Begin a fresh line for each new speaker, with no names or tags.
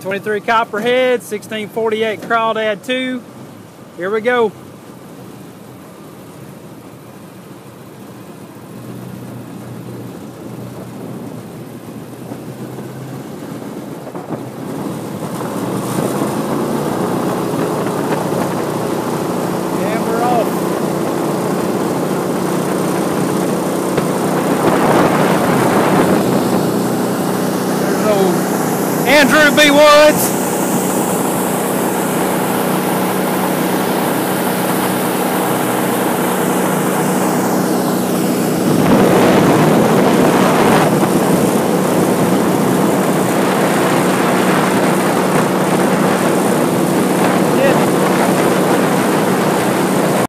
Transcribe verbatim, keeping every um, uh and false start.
twenty-three Copperhead, sixteen forty-eight Crawdad two. Here we go. And we're off. There's old Andrew B. Woods.